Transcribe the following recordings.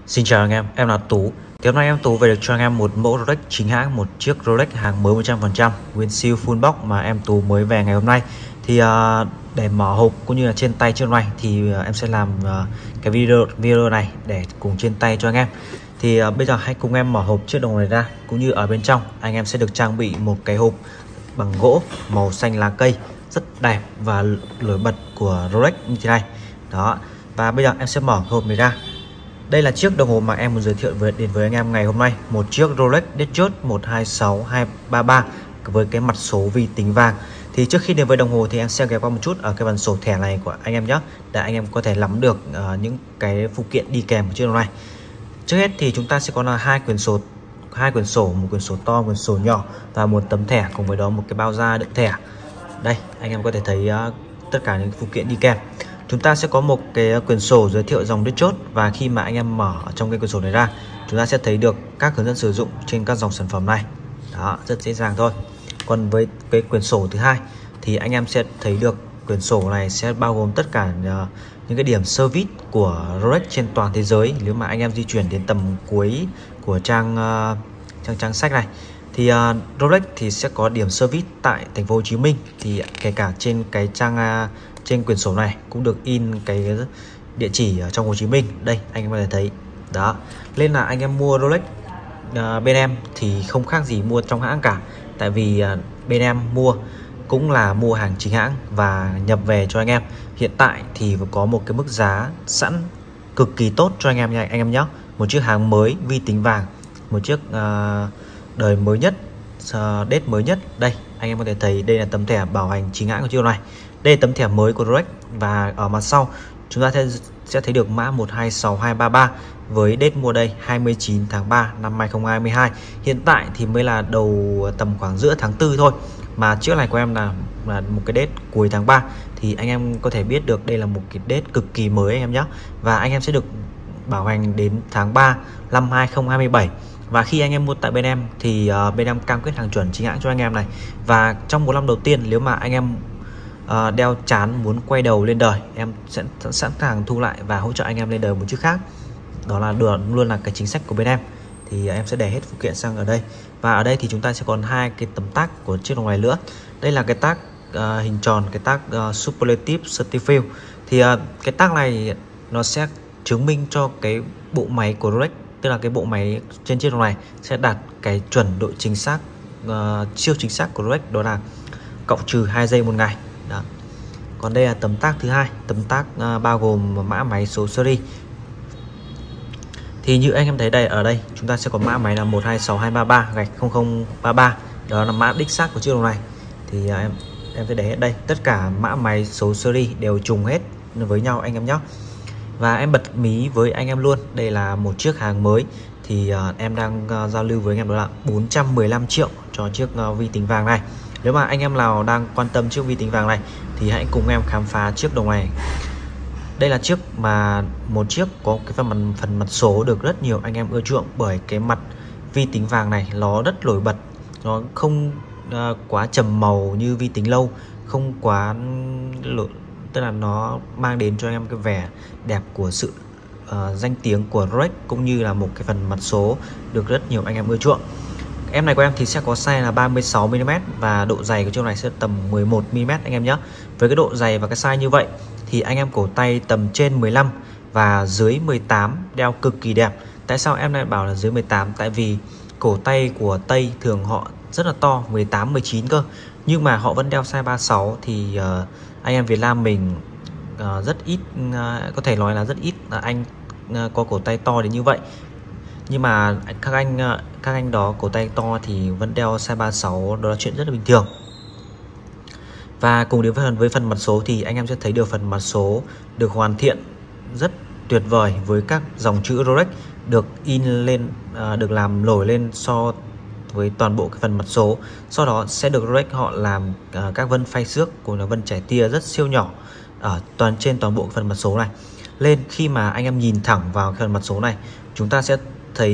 Xin chào anh em là Tú. Thì hôm nay em Tú về được cho anh em một mẫu Rolex chính hãng, một chiếc Rolex hàng mới 100%, nguyên siêu full box mà em Tú mới về ngày hôm nay. Thì để mở hộp cũng như là trên tay chiếc này thì em sẽ làm cái video này để cùng trên tay cho anh em. Thì bây giờ hãy cùng em mở hộp chiếc đồng hồ này ra, cũng như ở bên trong anh em sẽ được trang bị một cái hộp bằng gỗ màu xanh lá cây rất đẹp và nổi bật của Rolex như thế này. Đó. Và bây giờ em sẽ mở hộp này ra. Đây là chiếc đồng hồ mà em muốn giới thiệu đến với anh em ngày hôm nay, một chiếc Rolex Datejust 126233 với cái mặt số vi tính vàng. Thì trước khi đến với đồng hồ thì em sẽ ghé qua một chút ở cái phần sổ thẻ này của anh em nhé, để anh em có thể nắm được những cái phụ kiện đi kèm của chiếc đồng này. Trước hết thì chúng ta sẽ có là hai quyển sổ, một quyển sổ to, một quyển sổ nhỏ và một tấm thẻ, cùng với đó một cái bao da đựng thẻ. Đây, anh em có thể thấy tất cả những phụ kiện đi kèm. Chúng ta sẽ có một cái quyển sổ giới thiệu dòng Datejust, và khi mà anh em mở trong cái quyển sổ này ra, chúng ta sẽ thấy được các hướng dẫn sử dụng trên các dòng sản phẩm này. Đó, rất dễ dàng thôi. Còn với cái quyển sổ thứ hai thì anh em sẽ thấy được quyển sổ này sẽ bao gồm tất cả những cái điểm service của Rolex trên toàn thế giới. Nếu mà anh em di chuyển đến tầm cuối của trang sách này thì Rolex thì sẽ có điểm service tại thành phố Hồ Chí Minh. Thì kể cả trên cái trên quyển sổ này cũng được in cái địa chỉ ở trong Hồ Chí Minh. Đây, anh em có thể thấy. Đó, nên là anh em mua Rolex bên em thì không khác gì mua trong hãng cả. Tại vì bên em mua cũng là mua hàng chính hãng và nhập về cho anh em. Hiện tại thì có một cái mức giá sẵn cực kỳ tốt cho anh em nha anh em nhé. Một chiếc hàng mới vi tính vàng, một chiếc đời mới nhất, date mới nhất. Đây, anh em có thể thấy đây là tấm thẻ bảo hành chính hãng của chiếc này. Đây là tấm thẻ mới của Rolex, và ở mặt sau chúng ta sẽ thấy được mã 126233 với date mua đây 29 tháng 3 năm 2022. Hiện tại thì mới là đầu tầm khoảng giữa tháng 4 thôi, mà chiếc này của em là một cái date cuối tháng 3, thì anh em có thể biết được đây là một cái date cực kỳ mới anh em nhé. Và anh em sẽ được bảo hành đến tháng 3 năm 2027. Và khi anh em mua tại bên em thì bên em cam kết hàng chuẩn chính hãng cho anh em này. Và trong 4 năm đầu tiên, nếu mà anh em đeo chán muốn quay đầu lên đời, em sẽ sẵn sàng thu lại và hỗ trợ anh em lên đời một chiếc khác. Đó là luôn là cái chính sách của bên em. Thì em sẽ để hết phụ kiện sang ở đây. Và ở đây thì chúng ta sẽ còn hai cái tấm tag của chiếc đồng hồ này nữa. Đây là cái tag hình tròn, cái tag Superlative Certified. Thì cái tag này nó sẽ chứng minh cho cái bộ máy của Rolex, tức là cái bộ máy trên chiếc đồng này sẽ đạt cái chuẩn độ chính xác siêu chính xác của Rolex, đó là -2 giây một ngày. Đó. Còn đây là tấm tag thứ hai, tấm tag bao gồm mã máy, số series. Thì như anh em thấy đây, ở đây chúng ta sẽ có mã máy là 126233-0033, đó là mã đích xác của chiếc đồng này. Thì em sẽ để hết đây, tất cả mã máy, số series đều trùng hết với nhau anh em nhé. Và em bật mí với anh em luôn, đây là một chiếc hàng mới. Thì em đang giao lưu với anh em đó là 415 triệu cho chiếc vi tính vàng này. Nếu mà anh em nào đang quan tâm chiếc vi tính vàng này thì hãy cùng em khám phá chiếc đồng này. Đây là một chiếc có cái phần mặt số được rất nhiều anh em ưa chuộng, bởi cái mặt vi tính vàng này nó rất nổi bật, nó không quá trầm màu như vi tính lâu, không quá tức là nó mang đến cho anh em cái vẻ đẹp của sự danh tiếng của Rolex, cũng như là một cái phần mặt số được rất nhiều anh em ưa chuộng. Em này của em thì sẽ có size là 36mm và độ dày của chiếc này sẽ tầm 11mm anh em nhé. Với cái độ dày và cái size như vậy thì anh em cổ tay tầm trên 15 và dưới 18 đeo cực kỳ đẹp. Tại sao em lại bảo là dưới 18? Tại vì cổ tay của Tây thường họ rất là to, 18, 19 cơ, nhưng mà họ vẫn đeo size 36. Thì anh em Việt Nam mình rất ít, có thể nói là rất ít anh có cổ tay to đến như vậy. Nhưng mà các anh đó cổ tay to thì vẫn đeo size 36, đó là chuyện rất là bình thường. Và cùng đến với phần mặt số thì anh em sẽ thấy được phần mặt số được hoàn thiện rất tuyệt vời, với các dòng chữ Rolex được in lên, được làm nổi lên so với toàn bộ cái phần mặt số. Sau đó sẽ được Rolex họ làm các vân phay xước cùng là vân chảy tia rất siêu nhỏ ở trên toàn bộ phần mặt số này. Lên khi mà anh em nhìn thẳng vào phần mặt số này, chúng ta sẽ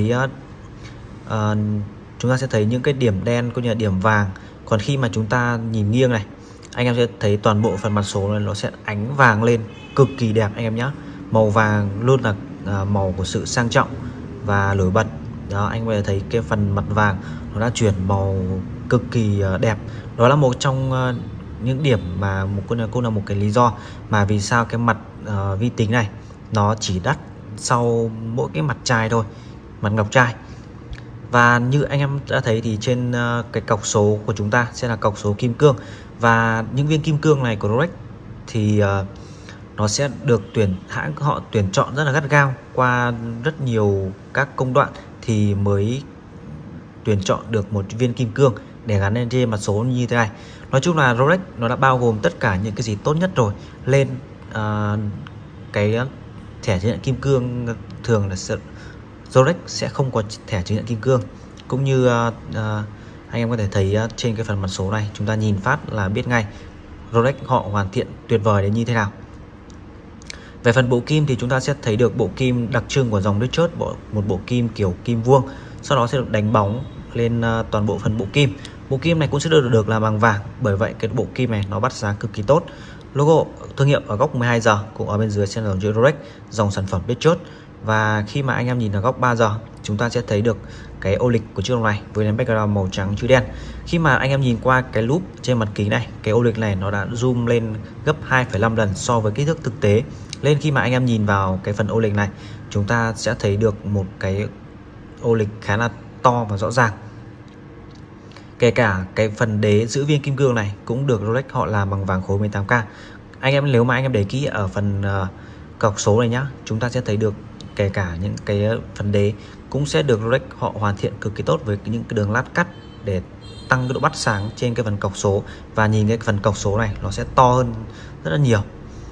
thấy những cái điểm đen cũng như là điểm vàng. Còn khi mà chúng ta nhìn nghiêng này, anh em sẽ thấy toàn bộ phần mặt số này nó sẽ ánh vàng lên cực kỳ đẹp anh em nhé. Màu vàng luôn là màu của sự sang trọng và nổi bật. Đó, anh có thể thấy cái phần mặt vàng nó đã chuyển màu cực kỳ đẹp. Đó là một trong những điểm mà cũng là một cái lý do mà vì sao cái mặt vi tính này nó chỉ đắt sau mỗi cái mặt chai thôi, mặt ngọc trai. Và như anh em đã thấy thì trên cái cọc số của chúng ta sẽ là cọc số kim cương, và những viên kim cương này của Rolex thì nó sẽ được hãng họ tuyển chọn rất là gắt gao qua rất nhiều các công đoạn thì mới tuyển chọn được một viên kim cương để gắn lên trên mặt số như thế này. Nói chung là Rolex nó đã bao gồm tất cả những cái gì tốt nhất rồi lên cái thẻ chứng nhận kim cương. Thường là Rolex sẽ không có thẻ chứng nhận kim cương, cũng như anh em có thể thấy trên cái phần mặt số này, chúng ta nhìn phát là biết ngay Rolex họ hoàn thiện tuyệt vời đến như thế nào. Về phần bộ kim thì chúng ta sẽ thấy được bộ kim đặc trưng của dòng Richard, một bộ kim kiểu kim vuông, sau đó sẽ được đánh bóng lên toàn bộ phần bộ kim. Bộ kim này cũng sẽ được làm bằng vàng, bởi vậy cái bộ kim này nó bắt sáng cực kỳ tốt. Logo thương hiệu ở góc 12 giờ, cũng ở bên dưới sẽ là dòng chữ Rolex, dòng sản phẩm Richard. Và khi mà anh em nhìn ở góc 3 giờ, chúng ta sẽ thấy được cái ô lịch của chiếc đồng này với nền background màu trắng chữ đen. Khi mà anh em nhìn qua cái lúp trên mặt kính này, cái ô lịch này nó đã zoom lên gấp 2,5 lần so với kích thước thực tế. Nên khi mà anh em nhìn vào cái phần ô lịch này, chúng ta sẽ thấy được một cái ô lịch khá là to và rõ ràng. Kể cả cái phần đế giữ viên kim cương này cũng được Rolex họ làm bằng vàng khối 18K. Nếu mà anh em để kỹ ở phần cọc số này nhá, chúng ta sẽ thấy được kể cả những cái phần đế cũng sẽ được Rolex họ hoàn thiện cực kỳ tốt với những cái đường lát cắt để tăng cái độ bắt sáng trên cái phần cọc số. Và nhìn cái phần cọc số này nó sẽ to hơn rất là nhiều.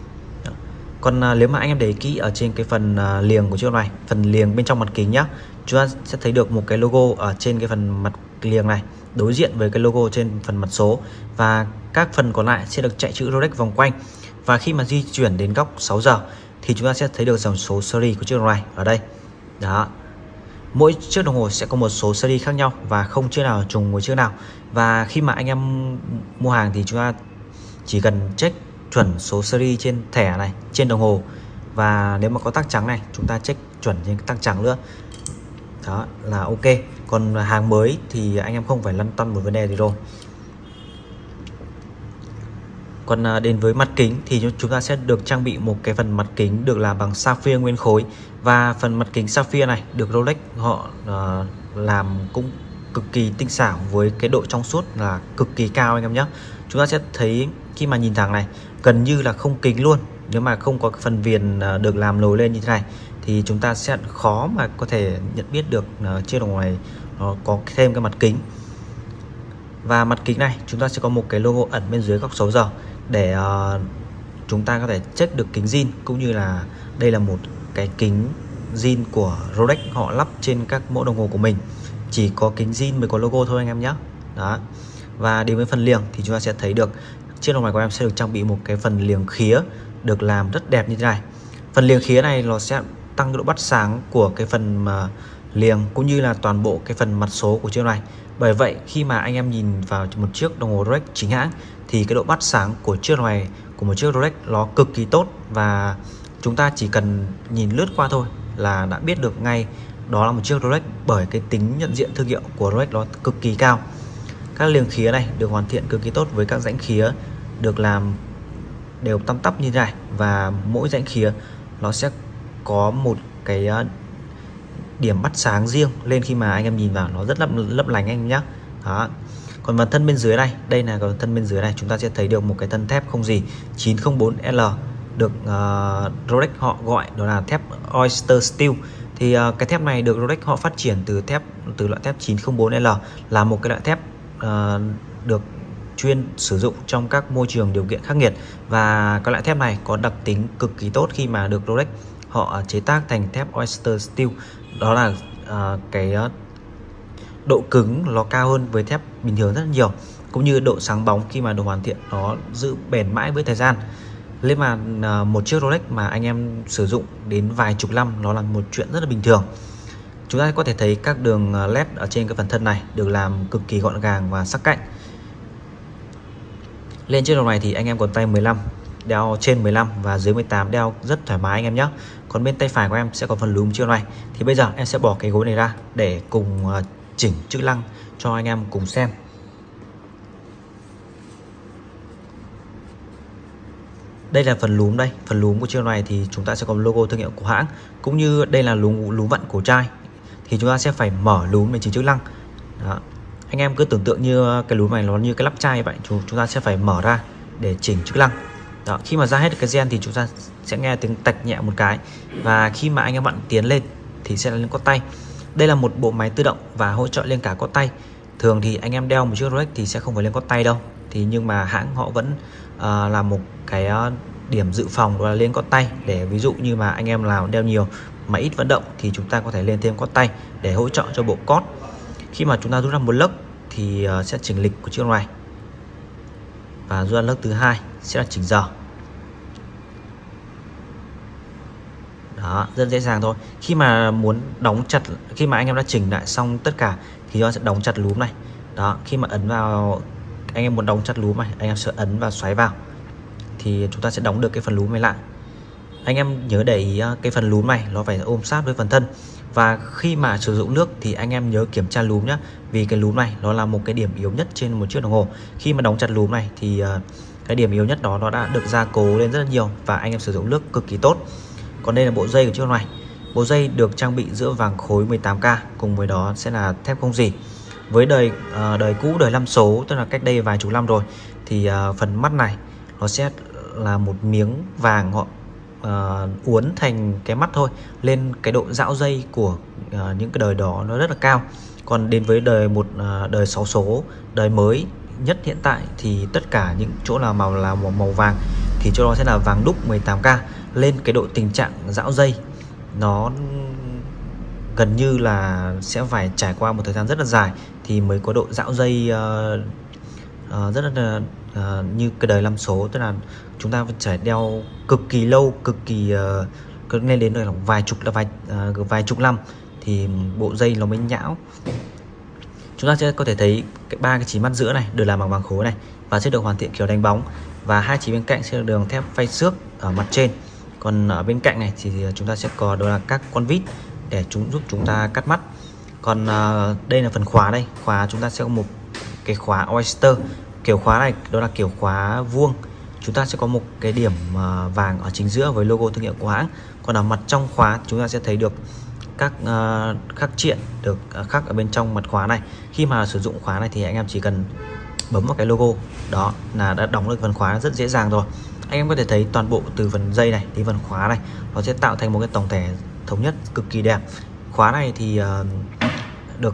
Còn nếu mà anh em để kỹ ở trên cái phần liềng của chiếc này, phần liềng bên trong mặt kính nhá, chúng ta sẽ thấy được một cái logo ở trên cái phần mặt liềng này đối diện với cái logo trên phần mặt số, và các phần còn lại sẽ được chạy chữ Rolex vòng quanh. Và khi mà di chuyển đến góc 6 giờ thì chúng ta sẽ thấy được dòng số series của chiếc đồng này ở đây. Đó. Mỗi chiếc đồng hồ sẽ có một số series khác nhau và không chiếc nào trùng với chiếc nào. Và khi mà anh em mua hàng thì chúng ta chỉ cần check chuẩn số series trên thẻ này, trên đồng hồ, và nếu mà có tag trắng này chúng ta check chuẩn trên tag trắng nữa. Đó là ok. Còn hàng mới thì anh em không phải lăn tăn một vấn đề gì rồi. Còn đến với mặt kính thì chúng ta sẽ được trang bị một cái phần mặt kính được làm bằng sapphire nguyên khối, và phần mặt kính sapphire này được Rolex họ làm cũng cực kỳ tinh xảo với cái độ trong suốt là cực kỳ cao anh em nhé. Chúng ta sẽ thấy khi mà nhìn thẳng này gần như là không kính luôn. Nếu mà không có cái phần viền được làm nổi lên như thế này thì chúng ta sẽ khó mà có thể nhận biết được chiếc đồng hồ này nó có thêm cái mặt kính. Và mặt kính này chúng ta sẽ có một cái logo ẩn bên dưới góc 6 giờ để chúng ta có thể check được kính zin, cũng như là đây là một cái kính zin của Rolex họ lắp trên các mẫu đồng hồ của mình. Chỉ có kính zin mới có logo thôi anh em nhé. Đó. Và đến với phần liềng thì chúng ta sẽ thấy được chiếc đồng hồ của em sẽ được trang bị một cái phần liềng khía được làm rất đẹp như thế này. Phần liềng khía này nó sẽ tăng độ bắt sáng của cái phần liềng cũng như là toàn bộ cái phần mặt số của chiếc này. Bởi vậy khi mà anh em nhìn vào một chiếc đồng hồ Rolex chính hãng thì cái độ bắt sáng của chiếc này của một chiếc Rolex nó cực kỳ tốt, và chúng ta chỉ cần nhìn lướt qua thôi là đã biết được ngay đó là một chiếc Rolex, bởi cái tính nhận diện thương hiệu của Rolex nó cực kỳ cao. Các liềng khía này được hoàn thiện cực kỳ tốt với các rãnh khía được làm đều tăm tắp như thế này, và mỗi rãnh khía nó sẽ có một cái điểm bắt sáng riêng lên khi mà anh em nhìn vào nó rất lấp lánh anh em nhé. Đó. Còn phần thân bên dưới này, đây là cái thân bên dưới này, chúng ta sẽ thấy được một cái thân thép không gì 904L được Rolex họ gọi đó là thép Oyster Steel. Thì cái thép này được Rolex họ phát triển từ loại thép 904L, là một cái loại thép được chuyên sử dụng trong các môi trường điều kiện khắc nghiệt, và cái loại thép này có đặc tính cực kỳ tốt khi mà được Rolex họ chế tác thành thép Oyster Steel. Đó là cái độ cứng nó cao hơn với thép bình thường rất nhiều, cũng như độ sáng bóng khi mà được hoàn thiện nó giữ bền mãi với thời gian. Nên mà một chiếc Rolex mà anh em sử dụng đến vài chục năm nó là một chuyện rất là bình thường. Chúng ta có thể thấy các đường LED ở trên cái phần thân này được làm cực kỳ gọn gàng và sắc cạnh. Lên chiếc đồng này thì anh em còn tay 15, đeo trên 15 và dưới 18 đeo rất thoải mái anh em nhé. Còn Còn bên tay phải của em sẽ có phần lúm chiếc này. Thì bây giờ em sẽ bỏ cái gối này ra để cùng chỉnh chữ lăng cho anh em cùng xem. Đây là phần lúm đây, phần lúm của chiếc này thì chúng ta sẽ có logo thương hiệu của hãng, cũng như đây là lúm vặn cổ chai thì chúng ta sẽ phải mở lúm để chỉnh chữ lăng. Đó. Anh em cứ tưởng tượng như cái lúm này nó như cái lắp chai vậy, chúng ta sẽ phải mở ra để chỉnh chữ lăng. Đó, khi mà ra hết cái gen thì chúng ta sẽ nghe tiếng tạch nhẹ một cái, và khi mà anh em vặn tiến lên thì sẽ lên cốt tay. Đây là một bộ máy tự động và hỗ trợ lên cả cốt tay. Thường thì anh em đeo một chiếc Rolex thì sẽ không phải lên cốt tay đâu, thì nhưng mà hãng họ vẫn là một cái điểm dự phòng, đó là lên cốt tay, để ví dụ như mà anh em nào đeo nhiều mà ít vận động thì chúng ta có thể lên thêm cốt tay để hỗ trợ cho bộ cốt. Khi mà chúng ta rút ra một lớp thì sẽ chỉnh lịch của chiếc này, và rút ra lớp thứ hai sẽ là chỉnh giờ. Đó, rất dễ dàng thôi. Khi mà muốn đóng chặt, khi mà anh em đã chỉnh lại xong tất cả thì nó sẽ đóng chặt lúm này. Đó, khi mà ấn vào, anh em muốn đóng chặt lúm này, anh em sẽ ấn và xoáy vào thì chúng ta sẽ đóng được cái phần lúm này lại. Anh em nhớ để ý cái phần lúm này nó phải ôm sát với phần thân. Và khi mà sử dụng nước thì anh em nhớ kiểm tra lúm nhé, vì cái lúm này nó là một cái điểm yếu nhất trên một chiếc đồng hồ. Khi mà đóng chặt lúm này thì cái điểm yếu nhất đó nó đã được gia cố lên rất là nhiều, và anh em sử dụng nước cực kỳ tốt. Còn đây là bộ dây của chiếc này. Bộ dây được trang bị giữa vàng khối 18K, cùng với đó sẽ là thép không rỉ. Với đời cũ, đời 5 số, tức là cách đây vài chục năm rồi, thì phần mắt này nó sẽ là một miếng vàng họ uốn thành cái mắt thôi. Lên cái độ dão dây của những cái đời đó nó rất là cao. Còn đến với đời 6 số, đời mới nhất hiện tại, thì tất cả những chỗ là màu vàng thì chỗ đó sẽ là vàng đúc 18K. Lên cái độ tình trạng dão dây nó gần như là sẽ phải trải qua một thời gian rất là dài thì mới có độ dão dây rất là như cái đời 5 số, tức là chúng ta phải đeo cực kỳ lâu, cực kỳ nên đến đời vài chục năm thì bộ dây nó mới nhão. Chúng ta sẽ có thể thấy ba cái chỉ mắt giữa này đều làm bằng vàng khối này, và sẽ được hoàn thiện kiểu đánh bóng, và hai chỉ bên cạnh sẽ được đường thép phay xước ở mặt trên. Còn ở bên cạnh này thì chúng ta sẽ có đó là các con vít để giúp chúng ta cắt mắt. Còn đây là phần khóa. Đây khóa chúng ta sẽ có một cái khóa Oyster. Kiểu khóa này đó là kiểu khóa vuông. Chúng ta sẽ có một cái điểm vàng ở chính giữa với logo thương hiệu của hãng. Còn ở mặt trong khóa chúng ta sẽ thấy được các khắc triện được khắc ở bên trong mặt khóa này. Khi mà sử dụng khóa này thì anh em chỉ cần bấm vào cái logo đó là đã đóng được phần khóa rất dễ dàng rồi. Anh em có thể thấy toàn bộ từ phần dây này đến phần khóa này nó sẽ tạo thành một cái tổng thể thống nhất cực kỳ đẹp. Khóa này thì được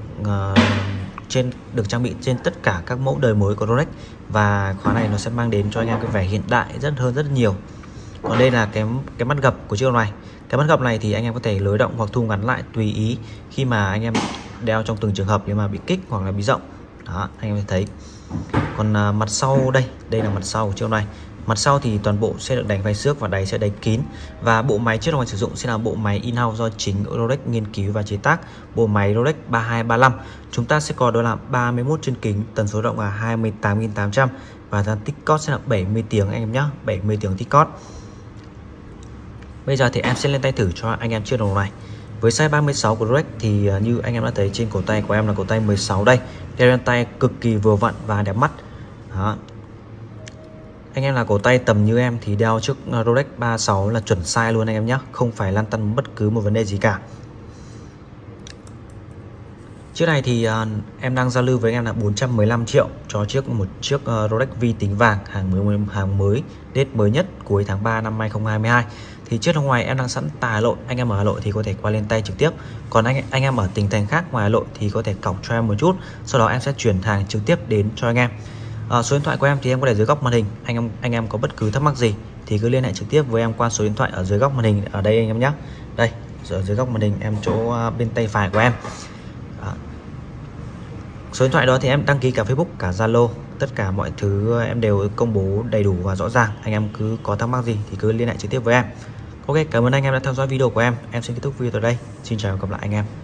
trang bị trên tất cả các mẫu đời mới của Rolex, và khóa này nó sẽ mang đến cho anh em cái vẻ hiện đại rất nhiều. Còn đây là cái mắt gập của chiếc này. Cái mắt gập này thì anh em có thể lới động hoặc thu ngắn lại tùy ý khi mà anh em đeo trong từng trường hợp nếu mà bị kích hoặc là bị rộng. Đó, anh em thấy. Còn mặt sau đây là mặt sau của chiếc này. Mặt sau thì toàn bộ sẽ được đánh phay xước và đáy sẽ đáy kín. Và bộ máy chiếc này sử dụng sẽ là bộ máy in-house do chính Rolex nghiên cứu và chế tác. Bộ máy Rolex 3235. Chúng ta sẽ có đó là 31 chân kính, tần số động là 28.800 và thời gian tích cót sẽ là 70 tiếng anh em nhé, 70 tiếng tích cót. Bây giờ thì em sẽ lên tay thử cho anh em chiếc đồng hồ này. Với size 36 của Rolex thì như anh em đã thấy trên cổ tay của em là cổ tay 16 đây. Đeo lên tay cực kỳ vừa vặn và đẹp mắt. Đó. Anh em là cổ tay tầm như em thì đeo chiếc Rolex 36 là chuẩn size luôn anh em nhé, không phải lăn tăn bất cứ một vấn đề gì cả. Chiếc này thì em đang giao lưu với anh em là 415 triệu cho một chiếc Rolex vi tính vàng hàng mới, date mới nhất cuối tháng 3 năm 2022. Thì chiếc đồng ngoài em đang sẵn tại Hà Nội, anh em ở Hà Nội thì có thể qua lên tay trực tiếp. Còn anh em ở tỉnh thành khác ngoài Hà Nội thì có thể cọc cho em một chút, sau đó em sẽ chuyển hàng trực tiếp đến cho anh em. Số điện thoại của em thì em có để dưới góc màn hình. Anh em có bất cứ thắc mắc gì thì cứ liên hệ trực tiếp với em qua số điện thoại ở dưới góc màn hình ở đây anh em nhé. Đây, ở dưới góc màn hình em chỗ bên tay phải của em. Số điện thoại đó thì em đăng ký cả Facebook, cả Zalo, tất cả mọi thứ em đều công bố đầy đủ và rõ ràng. Anh em cứ có thắc mắc gì thì cứ liên hệ trực tiếp với em. Ok, cảm ơn anh em đã theo dõi video của em. Em xin kết thúc video tại đây. Xin chào và gặp lại anh em.